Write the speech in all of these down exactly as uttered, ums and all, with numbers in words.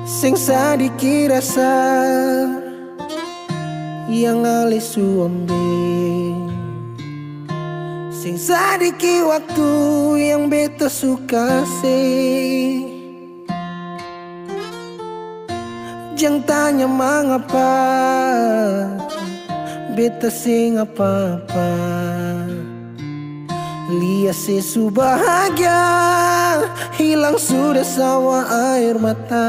sing sadiki rasa yang alih suambe, sing sadiki waktu yang beta suka sih. Jangan tanya mengapa beta sing apa-apa, lihat sesu bahagia hilang sudah sawa air mata.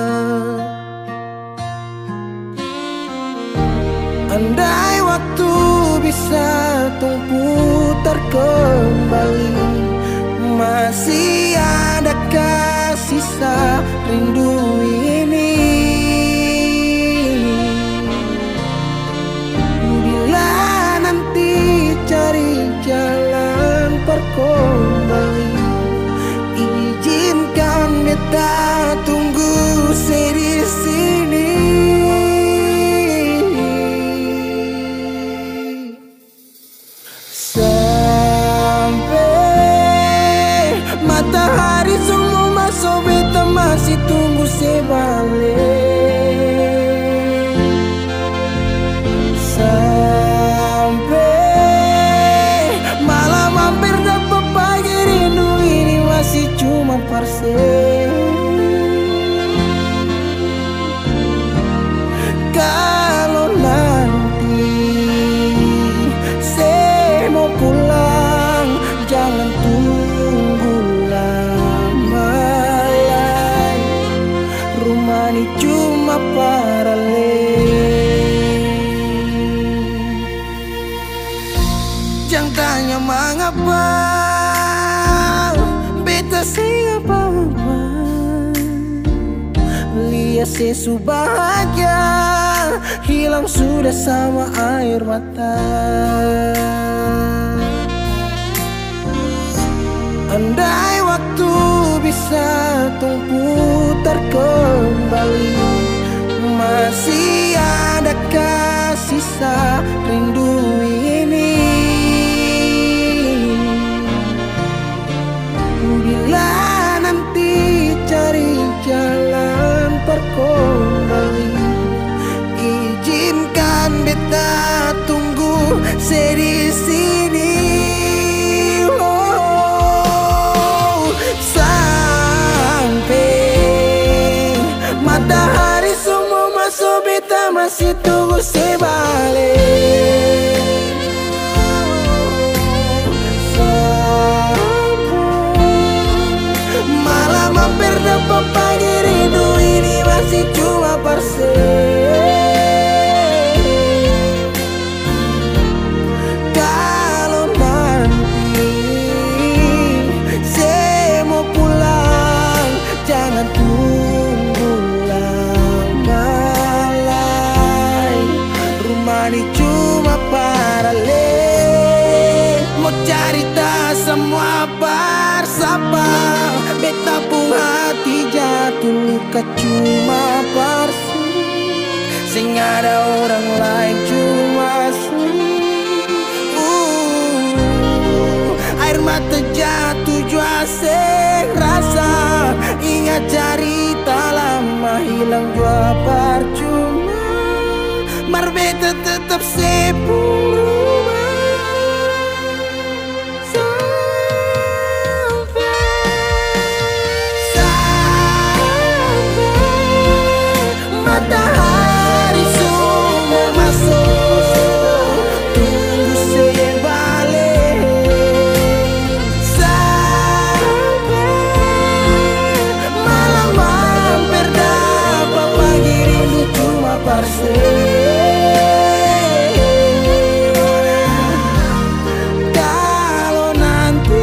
Andai waktu bisa tung putar kembali, masih adakah sisa rindu ini? Bila nanti cari jalan perkembali, izinkan beta tunggu di sini. Sampai matahari semua masuk, beta masih tunggu sebalik. Sampai malam hampir dapat pagi, rindu ini masih cuma parse. Kalau nanti saya mau pulang, jangan tunggu lama lagi. Rumah ini cuma paralel. Jangan tanya mengapa beta sing apa-apa, lihat sesu bahagia hilang sudah sama air mata. Andai waktu bisa tung putar kembali, masih adakah sisa rindu ini? Bila nanti cari jalan perkembali, izinkan beta tunggu di sini. Oh, sampai matahari semua masuk, beta masih tunggu sebalik. Malam hampir dapat pagi, rindu ini masih cuma parse. Kalau nanti saya mau pulang, jangan tunggu lama lagi. Rumah ini cuma paralel, mau cerita semua bersapa. Beta pun hati jatuh luka cuma parsi, sing ada orang lain cuma su. uh, Air mata jatuh jua sing rasa, ingat cerita lama hilang jua percuma. Mar beta tetap sepuluh. Matahari semua masuk, tunggu sebalik. Sampai malam hampir dapat pagi, rindu cuma parse. Kalau nanti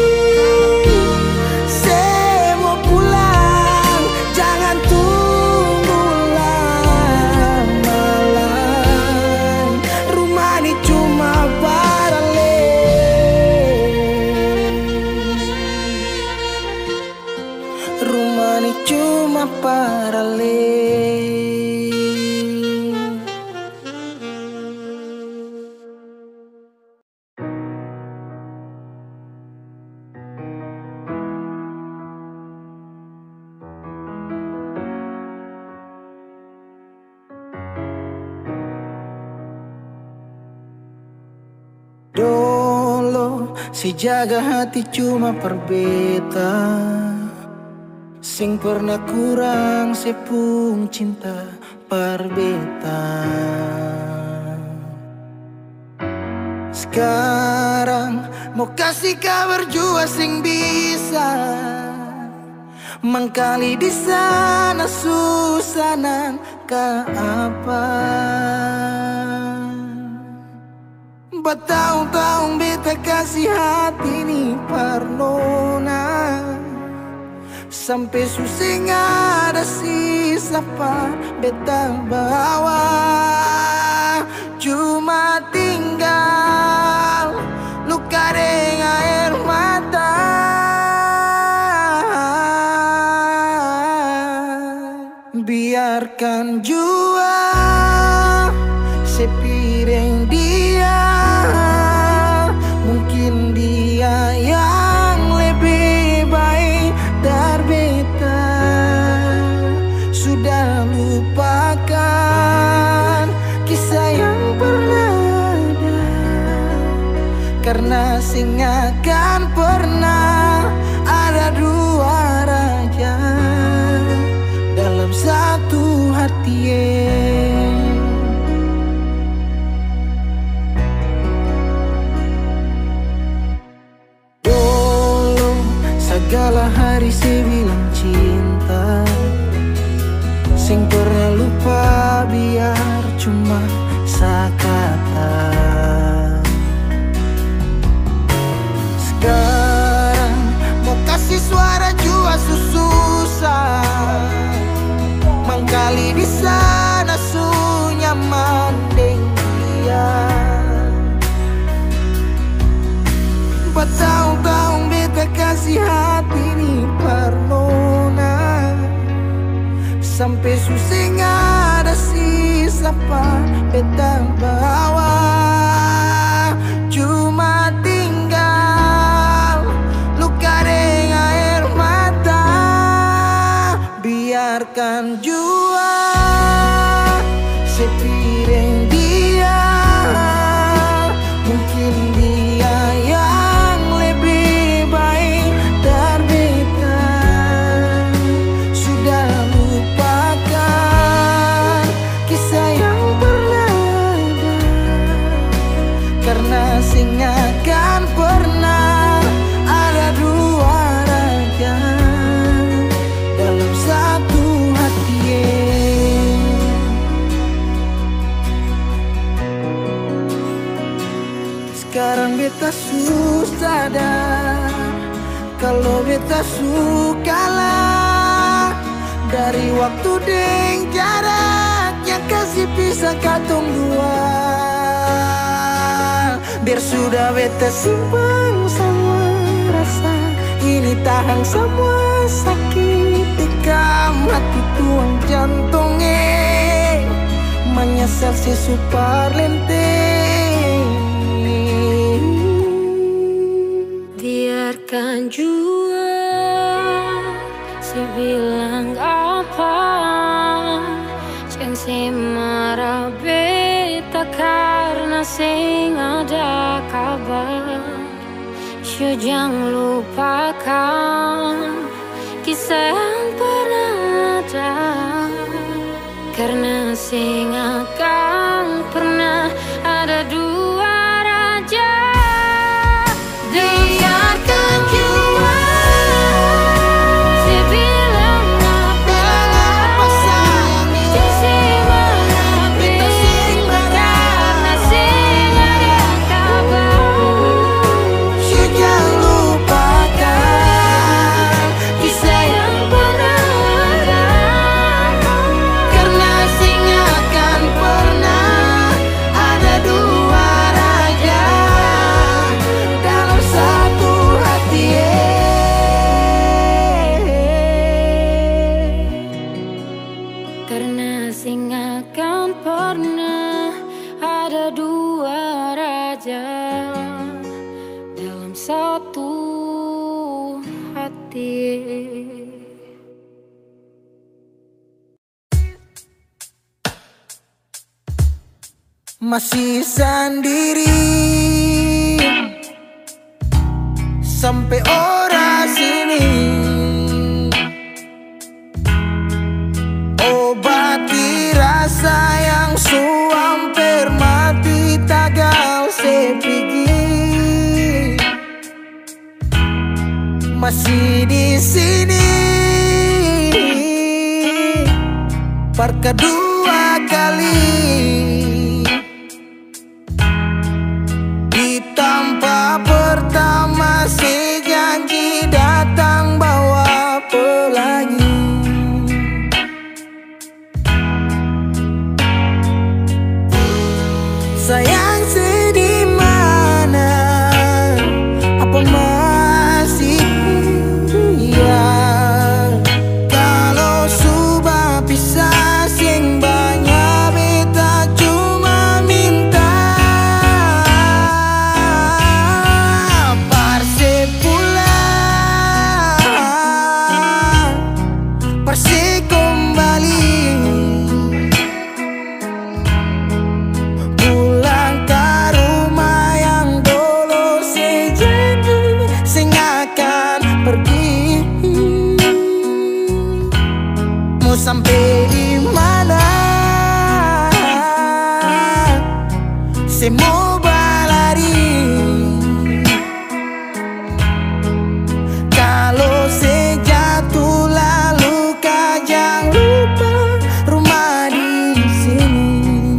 saya mau pulang, jangan tunggu lama lagi. Rumah ini cuma paralel, rumah ini cuma paralel. si jaga hati cuma perbeta. Sing pernah kurang sepung cinta perbeta. Sekarang mau kasih kabar jua sing bisa mangkali di sana susah nang ka apa. Bertahun-tahun beta kasih hati ni parnona, sampai susah ada sisa par beta bawa. Cuma tinggal luka dengan air mata. Biarkan jua sepiring dia, mungkin dia yang lebih baik dari beta. Sudah lupakan kisah yang pernah ada, karena sing akan pernah ada dua raja dalam satu hati. Dulu segala hari saya bilang cinta, sing pernah lupa biar cuma sekata. Sekarang mau kasih suara jua susah, mangkali di sana su nyaman deng dia. Bertahun-tahun beta kasih hati ni parnona, sampai susah ada sisa pa beta bawa. Cuma tinggal luka dengan air mata. Biarkan jua sepiring dia, mungkin dia yang lebih baik dari beta. Sudah lupakan kisah yang pernah ada, karena sing akan pernah ada dua raja dalam satu hati. Sekarang beta susah sadar kalau beta suka lah dari waktu deng jarak yang kasih pisah katong dua. Biar sudah beta simpan semua rasa ini, tahan semua sakit tikam hati tuang jantungnya, menyesal si super lenteng. Biarkan jua si bilang apa, jangan si marah beta karena sing ada kabar. Yo jangan lupakan kisah yang pernah ada, karena sing akan pernah ada dua raja. Biarkan jua si bilang apa, apa sayang si marah beta sing karena sing ada kabar. Yo jangan lupakan kisah yang pernah ada, karena sing akan pernah ada dua raja dalam satu hati. Karena sing akan pernah ada dua raja dalam satu hati. Masih sendiri sampai ora sini. Obati rasa yang suamper mati tagal sepigi. Masih di sini per kedua kali. Di tanpa pertama si janji datang bawa pelangi. Sayang sedih mana, apa masih iya? Kalau sudah pisah sing banyak beta cuma minta parse pulang, parse kembali. Mau sampai di mana? Saya mau berlari. Kalau saya jatuh lalu kau jangan lupa rumah di sini.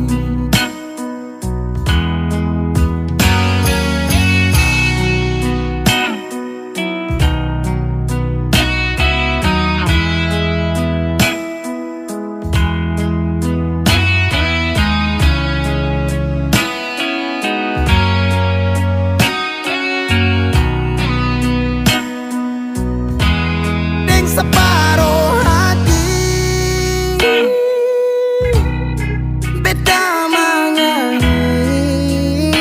Separuh hati beta menyanyi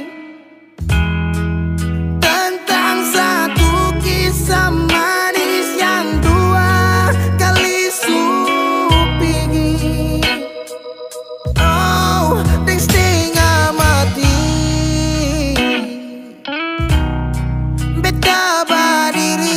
tentang satu kisah manis yang dua kali supigi. Oh, deng setengah mati beta berdiri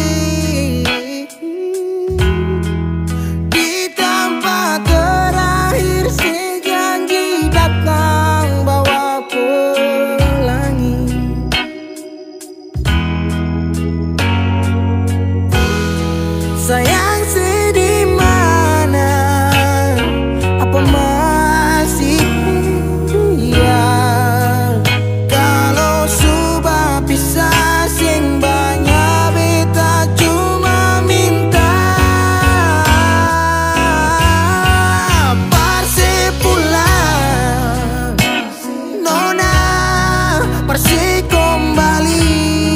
sayang sedih mana, apa masih iya? Kalau sudah pisah sing banyak beta cuma minta parse pulang, nona parse kembali.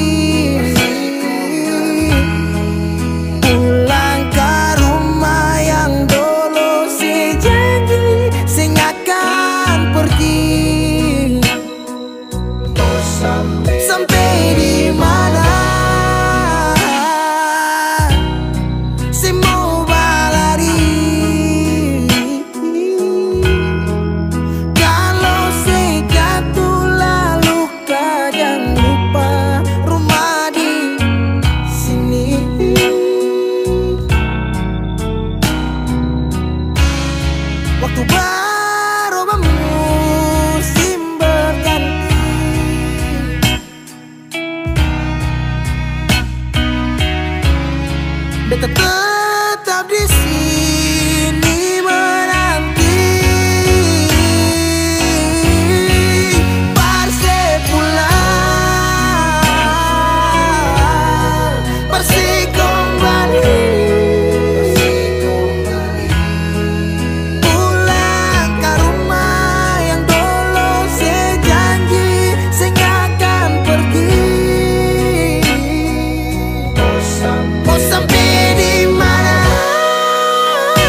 Sampai di mana saya mau berlari? Kalau saya jatuh lalu kau jangan lupa rumah di sini. Waktu berubah musim berganti, beta tetap di sini menanti parse pulang, parse kembali, pulang ke rumah yang dulu saya janji saya akan pergi. Mau sampai di mana?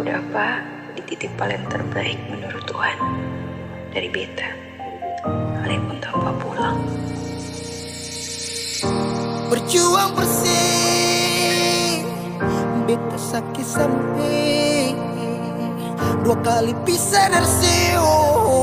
Kudapat dititipkan yang terbaik menurut Tuhan dari beta, kalian pun tanpa pulang. Berjuang bersih, beta sakit sampai dua kali pisah dari seo.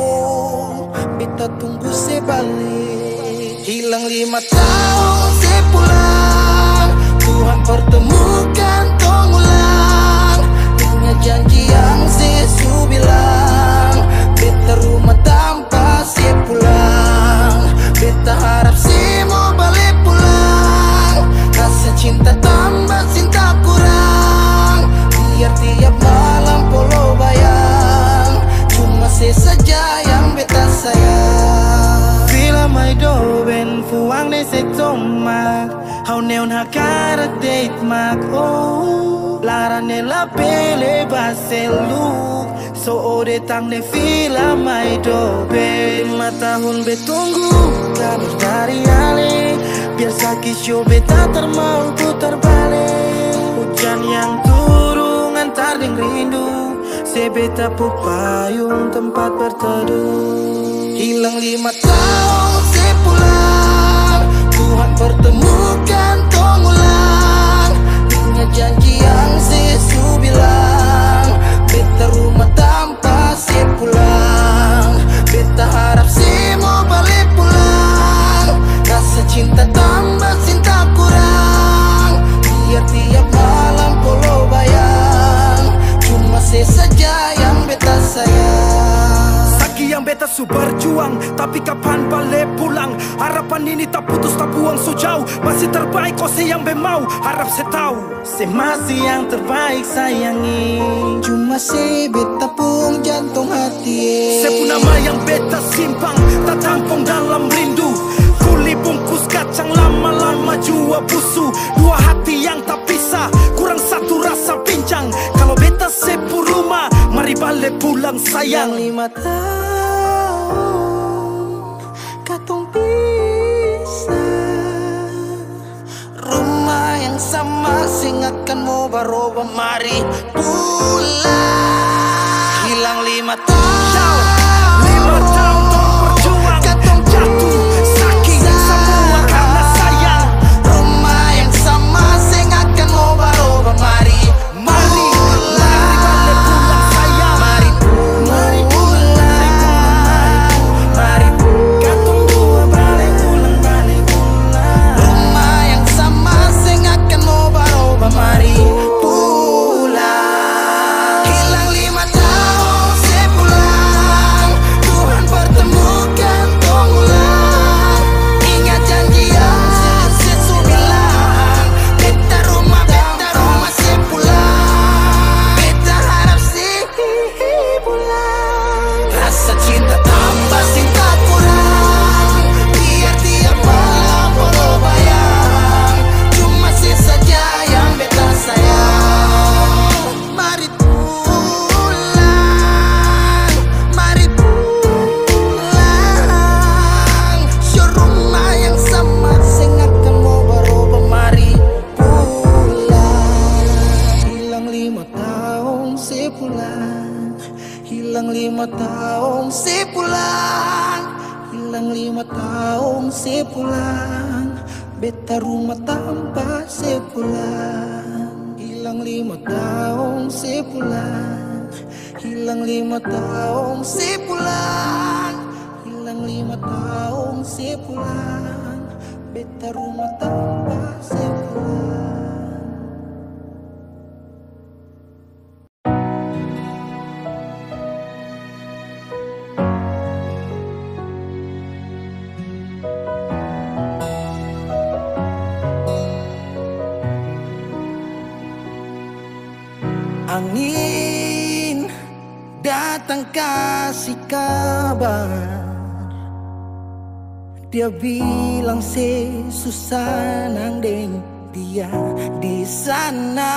Beta tunggu sebalik, hilang lima tahun sepulang. Tuhan pertemukan tong ulang, ingat janji yang sesu bilang. Beta rumah tanpa sepulang, beta harap semua balik pulang. Rasa cinta tambah cinta kurang, biar tiap malam polo bayang. Cuma saya saja yang beta sayang. Fila mai do ben fuang ne se tomak, hau neon hakara date mak oh. Lara ne la pele baselu, so ode tang ne fila mai do ben. Lima tahun betunggu kabar dari ale, biar sakit show beta termampu terbalik. Hujan yang turun antar deng rindu, sebeta pupayung tempat berteduh. Hilang lima tahun sepulang, Tuhan pertemukan tong ulang. Ingat janji yang sesu bilang, beta rumah tanpa sepulang. Beta harap semua balik pulang. Rasa cinta tambah cinta kurang, biar tiap malam polo bayang. Cuma saya saja yang beta sayang. Saki yang beta su berjuang, tapi kapan balik pulang? Harapan ini tak putus tak buang so jauh. Masih terbaik kau se yang bemau, harap se tahu Se masih yang terbaik sayangi. Cuma se beta pun jantung hati. Se pun nama yang beta simpang, tak tampung dalam rindu. Kuli bungkus kacang lama-lama jua busu. Dua hati yang tak pisah, kurang satu rasa pincang. Kalau beta sepu rumah, mari balik pulang sayang. Lima tahun katong pisah, rumah yang sama singakan mau baroba, mari pulang. Hilang lima tahun, Lima tahun tong berjuang, katong jatuh sakit semua karena sayang. rumah yang sama singakan mau baroba, mari Mari, mari balik pulang sayang. Mari pulang, mari pulang. Katong dua balik pulang, balik pulang. Rumah yang sama sing akan mau baroba, mari pulang. Hilang lima tahun sepulang, Tuhan pertemukan tong ulang. Ingat janji yang sesu bilang, beta rumah, beta rumah sepulang. Beta harap sih pulang. Rasa cinta tambah cinta kurang, biar tiap malam polo bayang. Cuma si saja yang beta sayang. Mari pulang, mari pulang. Show rumah yang sama sing akan mau baroba, mari pulang. Hilang lima tahun sepulang, hilang lima tahun sepulang, hilang lima tahun sepulang. Beta rumah tanpa sepulang. Hilang lima tahun sepulang, hilang lima tahun sepulang, hilang lima tahun sepulang. Beta rumah tanpa sepulang. Angin datang kasih kabar, dia bilang se susah nang deng dia di sana.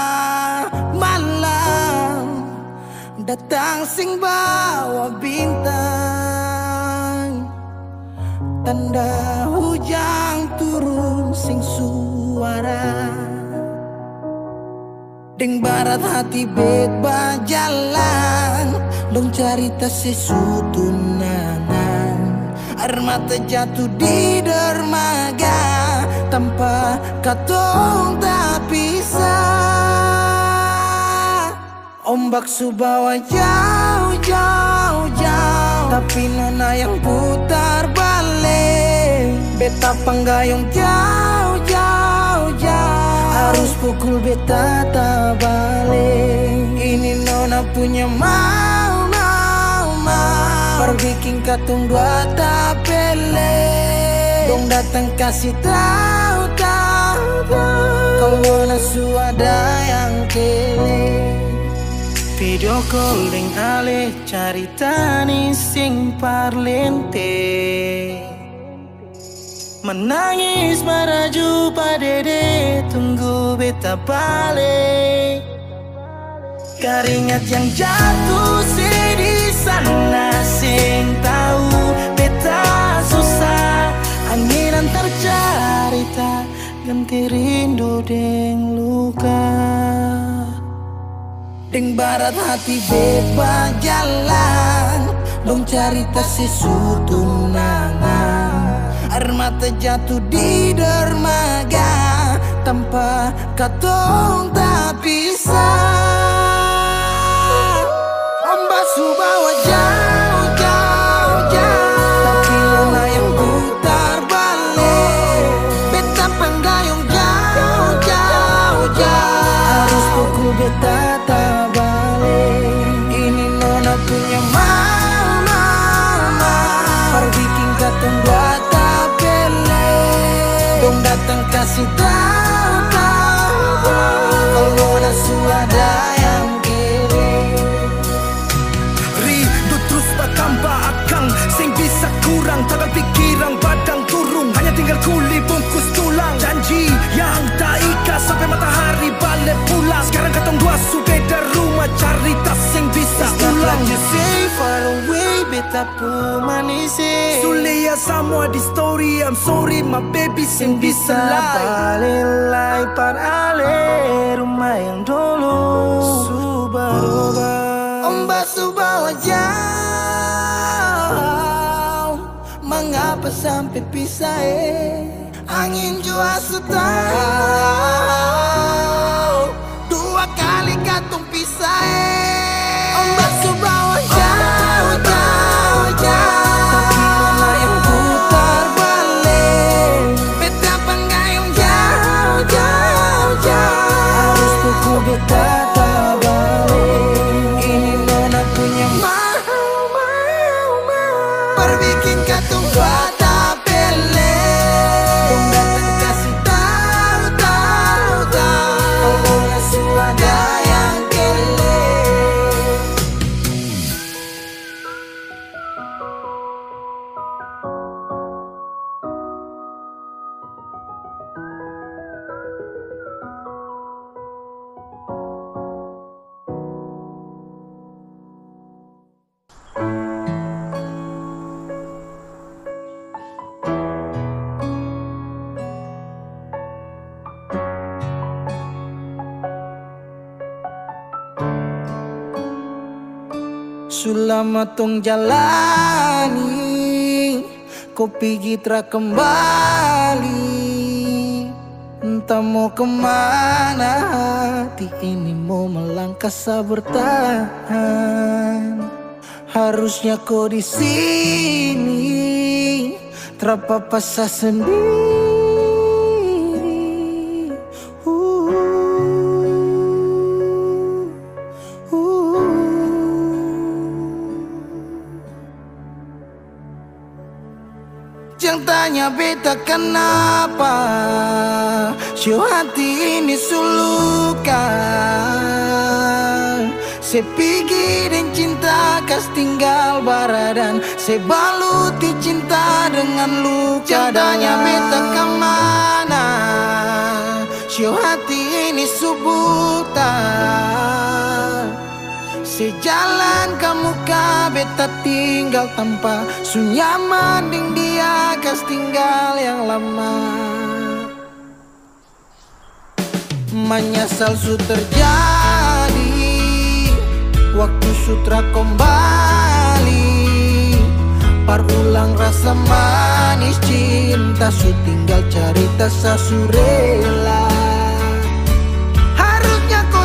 Malam datang sing bawa bintang, tanda hujan turun sing suara. Deng barat hati bet bajalan, dong cerita sesutunangan. Air mata jatuh di dermaga, tanpa katong tak pisah. Ombak subawa jauh jauh jauh, tapi nona yang putar balik. Beta panggayung jauh jauh jauh, harus pukul beta tak balik. Ini nona punya mau mau mau, perbikin katong dua tak pele. Dong datang kasih tahu tahu tahu, kalau nasu ada yang kele. Video call deng ale carita ni sing parlente, menangis maraju padede tunggu beta balik. Keringat yang jatuh sedih sana sing tahu beta susah. Angin antar carita ganti rindu deng luka. Deng barat hati beba jalan, dong cerita sesutunangan. Air mata jatuh di dermaga, tanpa katong tak pisah. Ombak subawa jauh jauh jauh, tapi lona yang putar balik. Beta panggayung jauh jauh jauh, harus pukul beta tak balik. Ini nona punya mau mau mau, perbikin katong dua tak pele. Dong datang kasih tahu tahu tahu, kalau nasu ada yang kere. Rindu terus bertambah akang, sing bisa kurang, takkan pikiran badang turung. Hanya tinggal kuli bungkus tulang, janji yang tak ikat sampai matahari balik pulang. Sekarang katong dua sudah dari rumah, cari tas sing bisa ulang. You say far away, beta pu manise. Sulia semua di story, I'm sorry my baby sing bisa lie. Balilai par ale rumah yang dulu Subaroba. Ombak subawa jauh, mengapa sampai pisah eh? Angin jua sutau, dua kali katong pisah eh. Ombak subawa jauh jauh jauh, tapi nona yang putar balik. Beta panggayung jauh jauh jauh, harus pukul beta tak balik. Ini nona punya mau mau mau, perbikin katong dua tak pele. Dong datang kasih tahu tahu tahu, kalau nasu ada yang kele. Selama tong jalani, kopi gitra kembali. Entah mau kemana, hati ini mau melangkah bertahan. Harusnya kau di sini, terpapasa sendiri. Jangan tanya beta kenapa, show hati ini sulukan. Se pergi dan cinta kas tinggal baradan, se baluti cinta dengan luka. Jangan tanya beta kemana, show hati ini subutan. Sejalan kamu ka beta tinggal tanpa sunyaman ding dia kas tinggal yang lama. menyesal su terjadi waktu sutra kembali. Parulang rasa manis cinta su tinggal cerita sasurela. Harusnya kau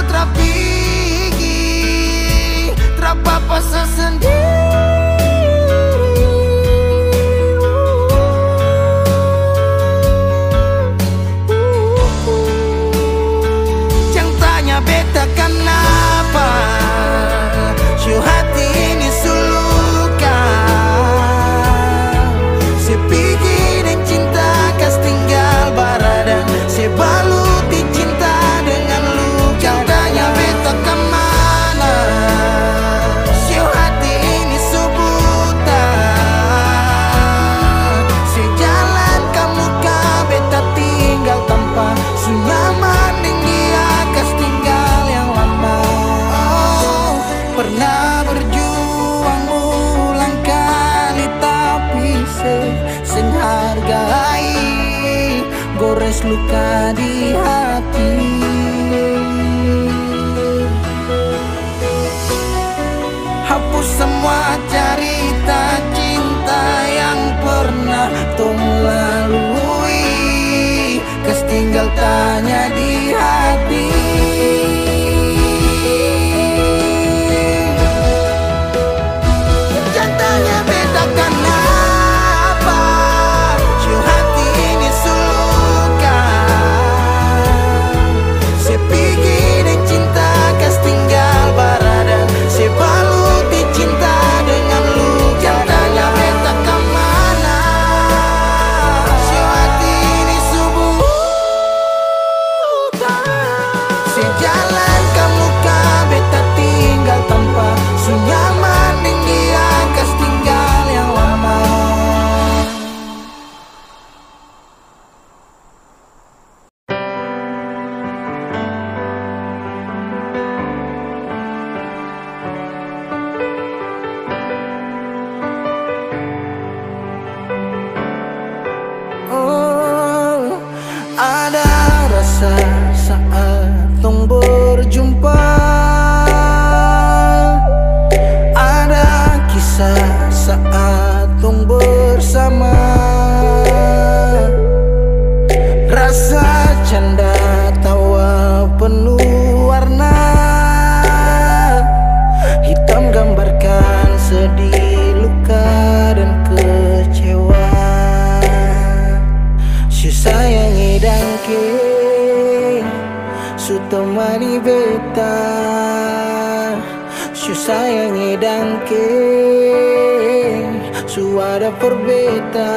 terpikir terapa sendiri. Jangan tanya beta kenapa si hati ini suluka. Sepikirin cinta kas tinggal baradan, sebaluti cinta dengan luka. Jangan tanya beta kemana, si hati ini subuta. Sejalan kamu ka beta tinggal tanpa su nyaman deng dia kas tinggal yang lama. Oh, pernah berjuang ulang kali tapi se sing hargai gores luka di hati. Hapus semua cerita cinta yang pernah tung lalui, kas tinggal tanya di hati. Jangan tanya beta kenapa si hati ini suluka. Sepikirin cinta kas tinggal baradan, sebaluti cinta dengan luka. Jangan tanya beta kemana, si hati ini subuta. Sejalan kamu ka beta tinggal tanpa su nyaman deng dia kas tinggal yang lama. Oh, ada rasa saat tong berjumpa. Ada kisah saat tong bersama. Rasa canda tawa penuh warna. Hitam gambarkan sedih, luka dan kecewa. Si sayangi dangke su temani beta. Si sayangi dangke su ada for beta.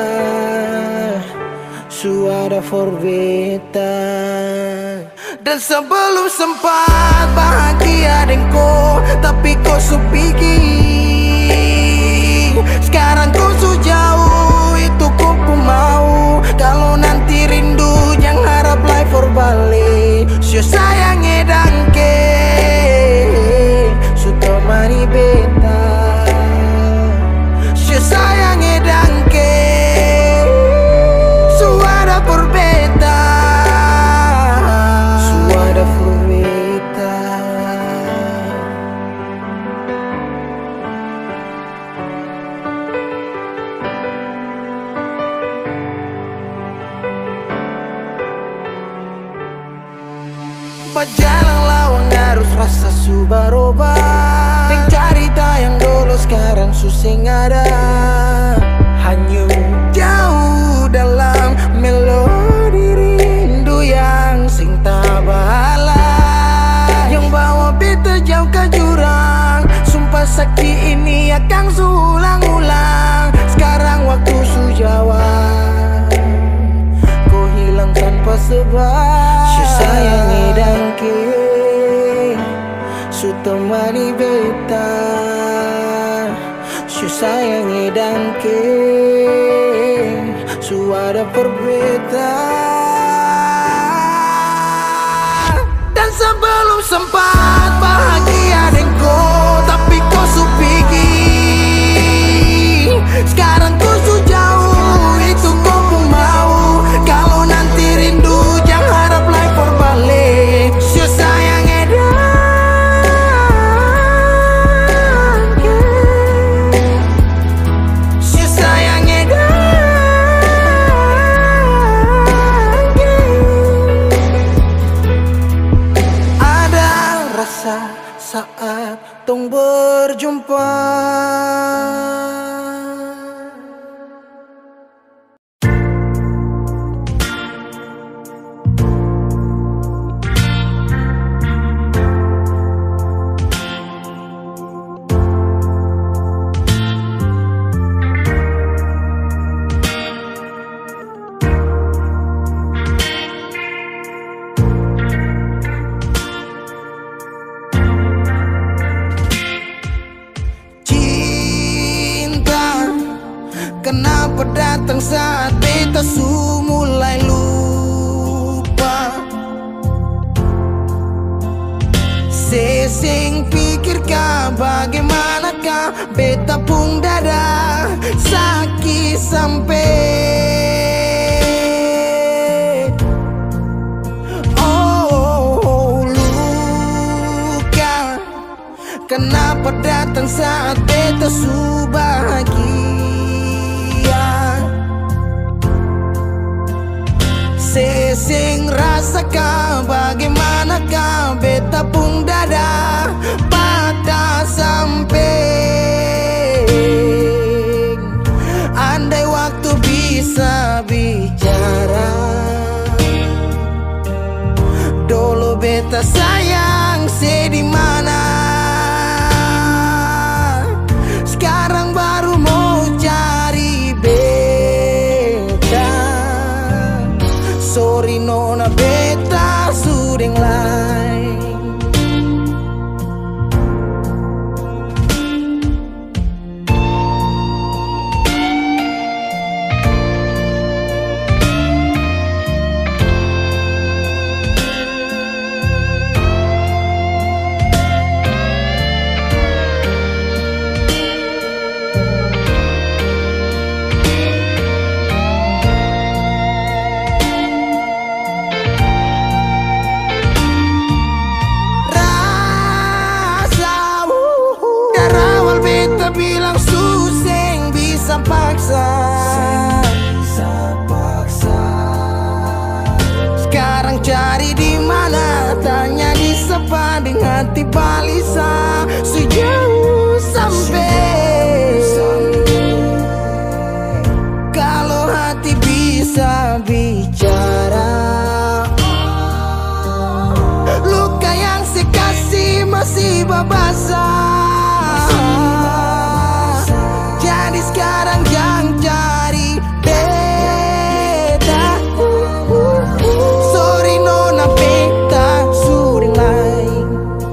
Su ada for beta. Dan sebelum sempat bahagia dengko, tapi kau su pikir sekarang kau su jauh. Itu kau pun mau. Kalau nanti rindu jangan harap life for balik. Si sayangi dangke su temani beta. Si sayangi dangke su ada for beta. Su ada for beta. Berjalan lawang arus rasa su berubah. Neng cerita yang dulu sekarang susing ada. Hanyut jauh dalam melodi rindu yang sing tabala. Yang bawa beta jauh ke jurang. Sumpah sakit ini akan sulang-ulang. Sekarang waktu su jawab, kau hilang tanpa sebab. Si sayangi dangke su temani beta. Si sayangi dangke su ada for beta. Dan sebelum sempat bahagia dengko, tapi kau su pikir sekarang kau su jauh. Itu kau pun mau. Kalau nanti rindu jangan harap life for balik. datang saat beta su mulai lupa. Sesing pikirkah bagaimanakah beta pun dada sakit sampai. Oh, luka kenapa datang saat beta su bahagia. Sesing rasakan bagaimanakah beta pun dada patah sampai. Andai waktu bisa bicara, dulu beta sayang sedih mana. Sekarang baru mau cari beta. Sorry nona beta sudeng lain. Bilang suseng bisa paksa. Sekarang cari di mana, tanya di sepading hati balisa. Sejauh sampai. Kalau hati bisa bicara, luka yang sekasih masih babasa. Jadi sekarang jangan cari beta. Sorry nona beta sudeng lain.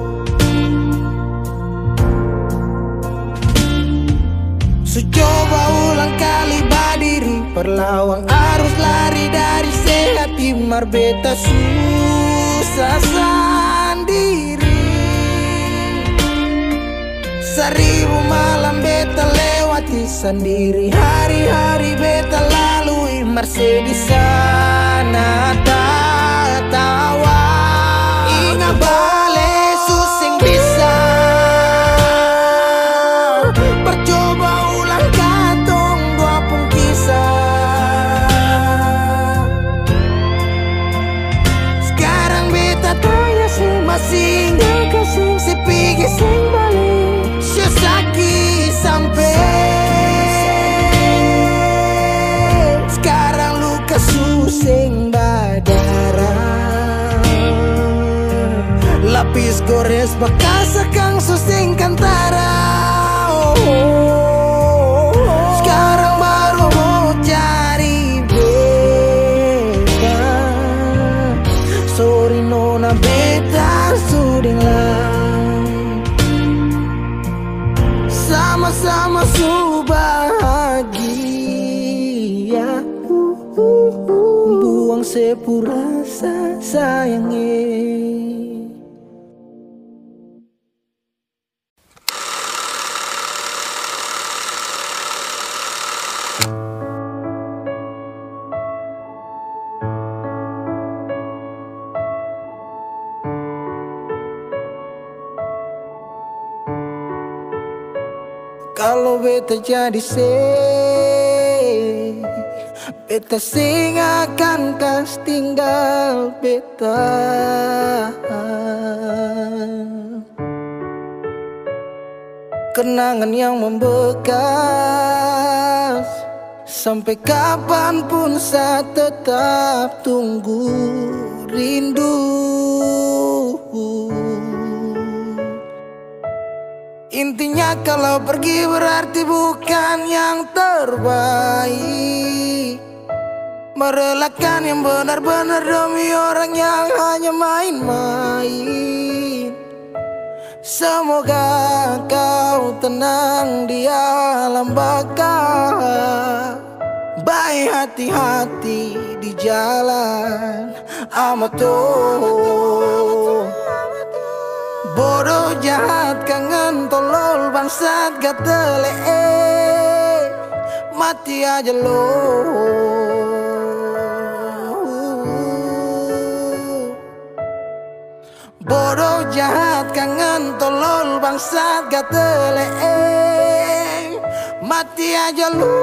Su coba ulang kali berdiri, perlawan arus lari dari sehat imar beta susah sendiri. Seribu malam beta lewati sendiri, hari-hari beta lalui mersedih sana tawa. Ingat bale suseng bisa, percoba ulang katong dua pun kisah. Sekarang beta tanya si masih nggak kasih si pigi sing balik. Sakit sampai. Sekarang luka suseng berdarah. Lapis gores bekas akang suseng kantara. Oh, sekarang baru mau cari beta. Sorry nona beta sudeng lain. Sama-sama su bahagia. Buang sepu rasa sayangnya. Kalau beta jadi se, beta sing akan kas tinggal beta. Kenangan yang membekas, sampai kapanpun saya tetap tunggu rindu. Intinya kalau pergi berarti bukan yang terbaik. Merelakan yang benar-benar demi orang yang hanya main-main. Semoga kau tenang di alam baka. Bye. Hai hati-hati di jalan Amato. Bodoh jahat kangen tolol bangsat gak tele, mati aja lo. Bodoh jahat kangen tolol bangsat gak tele, mati aja lo.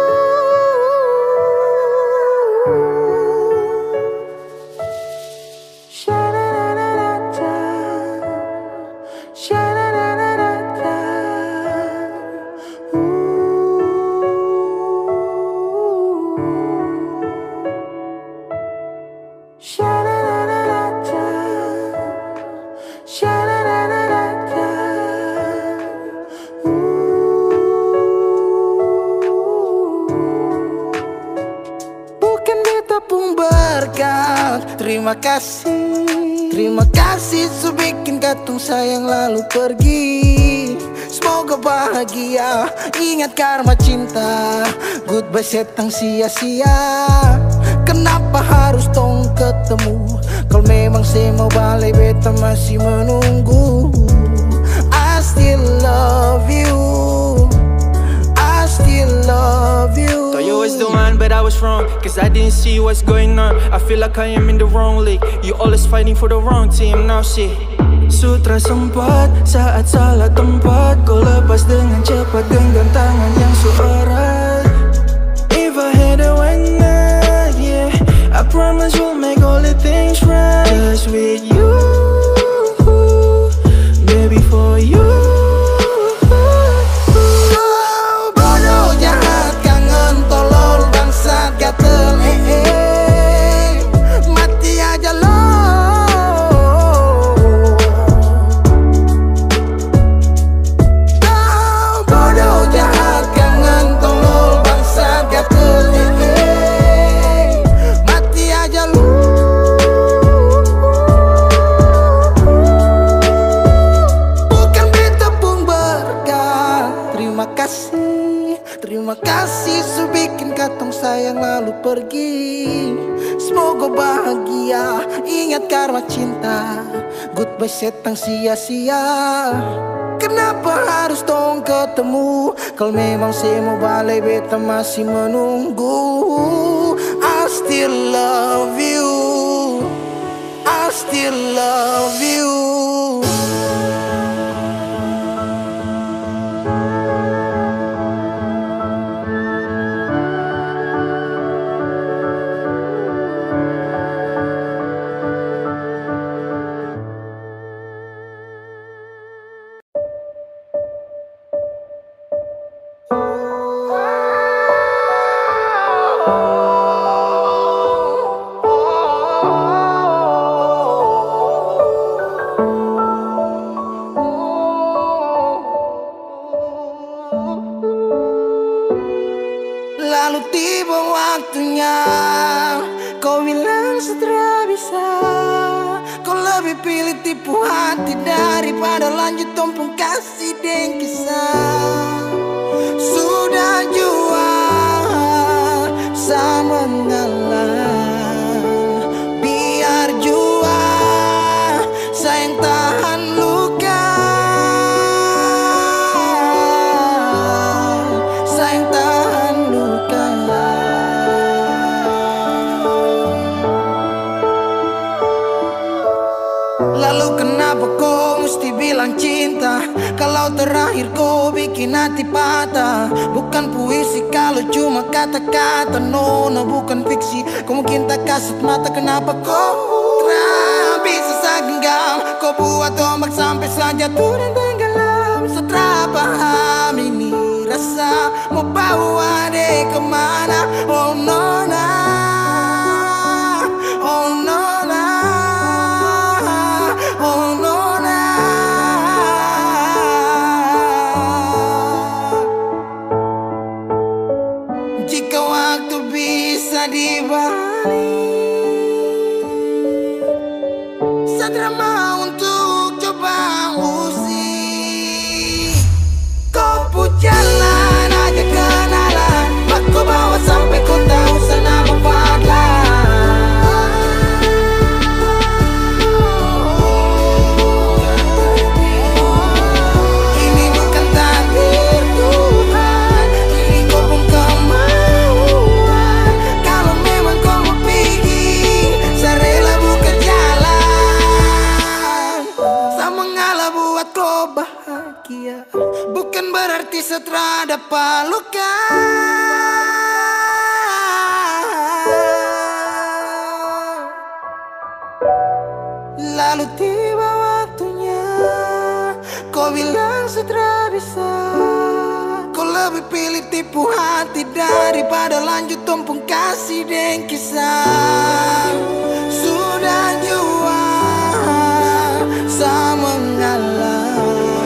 Terima kasih, terima kasih su bikin katong sayang lalu pergi. Semoga bahagia, ingat karma cinta. Goodbye setang sia-sia. Kenapa harus tong ketemu? Kalau memang saya mau balik beta masih menunggu. I still love you, I still love you. Thought you was the one but I was wrong, cause I didn't see what's going on. I feel like I am in the wrong league. You always fighting for the wrong team. Now shit, sutra sempat saat salah tempat. Kau lepas dengan cepat genggam tangan yang seerat. If I had a one night, yeah, I promise we'll make all the things right. Just with you, baby, for you. Terima kasih su bikin katong sayang lalu pergi. Semoga bahagia, ingat karma cinta. Goodbye setang sia-sia. Kenapa harus tong ketemu? Kalau memang saya mau balik beta masih menunggu. I still love you, I still love you. Lalu tiba waktunya, kau bilang setelah bisa. Kau lebih pilih tipu hati daripada lanjut tompong kasih dan kisah. Sudah jual sama mengalah, biar jua sayang tahan luka. Sayang tahan luka. Lalu kenapa kau mesti bilang cinta? Kalau terakhir kau bikin hati patah. Bukan puisi kalau cuma kata-kata. No, no bukan fiksi. Kau mungkin tak kasut mata. Kenapa kau tak bisa segenggam? Kau buat ombak sampai saja turun tenggelam. Setelah paham ini rasa mau bawa deh kemana? Oh no, no. Oh no, no. Oh no, no. Jika waktu bisa dibalik, Sadra mau untuk coba usik. Kau pun jalan aja kenalan, aku bawa sampai kota. lebih pilih tipu hati daripada lanjut tumpung kasih dan kisah. Sudah jua sama mengalah,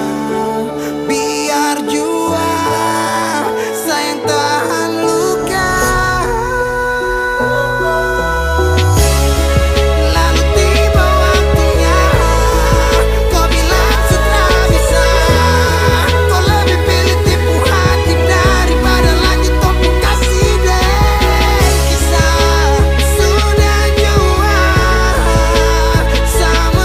biar jua sayang tahan luka. Lalu tiba waktunya, kau bilang sudah bisa. Kau lebih pilih tipu hati daripada lanjut tumpuk kasih dan kisah. Sudah jua sama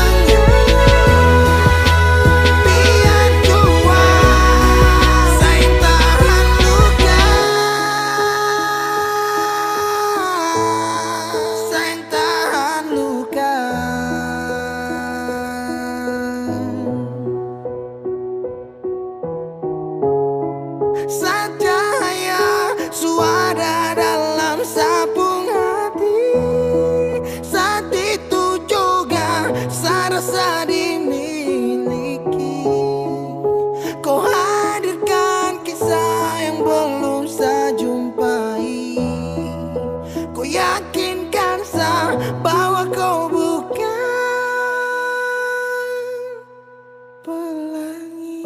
biar jua sayang tahan luka. Sayang tahan luka. Saat cahaya suara dalam sabung hati, saat itu juga saya rasa dimiliki. Kau hadirkan kisah yang belum saya jumpai. Kau yakinkan saya bahwa kau bukan pelangi.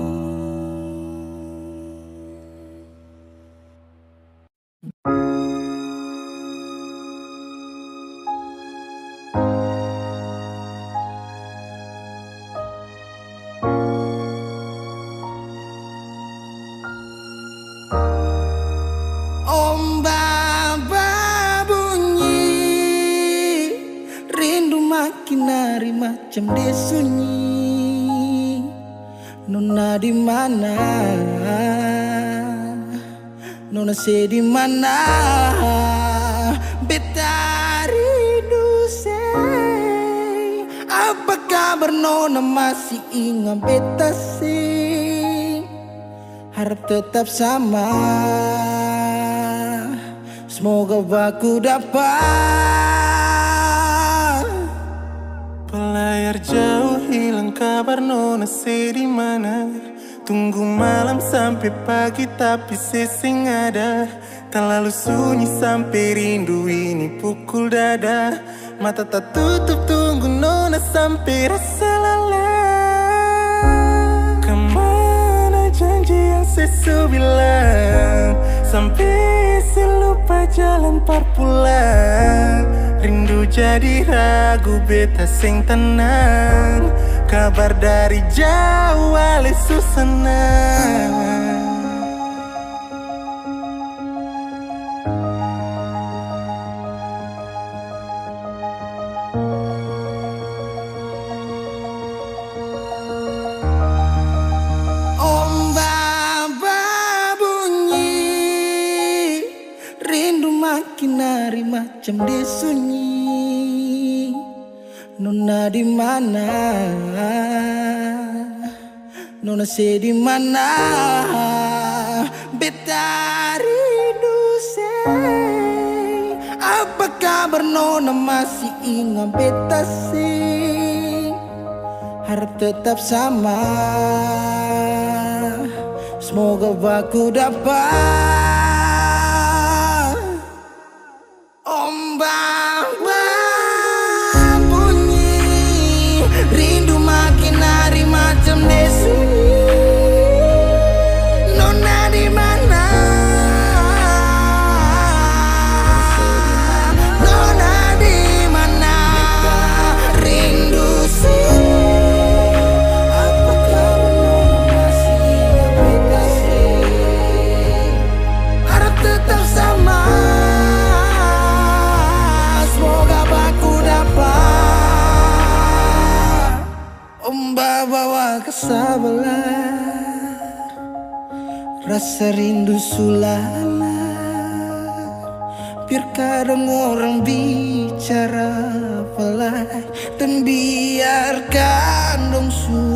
Ombak bunyi, rindu makin hari macam disunyi. Nona di mana? Nona se di mana? Beta rindu say. Apa kabar Nona, masih ingat beta sih? Harap tetap sama. Semoga aku dapat. Pelayar jauh hilang kabar Nona se di mana? Tunggu malam sampai pagi tapi sesing ada. Tak lalu sunyi sampai rindu ini pukul dada. Mata tak tutup tunggu Nona sampai rasa lelah. Kemana janji yang sesu bilang? Sampai selupa jalan parpulang. Rindu jadi ragu beta sing tenang. Kabar dari jauh ale susenang. Makin hari macam disunyi. Nona di mana? Nona se di mana? Beta rindu say. Apa kabar Nona, masih ingat beta sih? Harap tetap sama. Semoga aku dapat. Ombak bunyi, rindu makin hari macam disunyi. Nona di mana? Nona di mana? Rindu sih. Apakah Nona masih ingat beta sih? Harap tetap sama. Ombak bawa ke sebelah, rasa rindu sulala. Biar kadang orang bicara pelan, dan biarkan dong su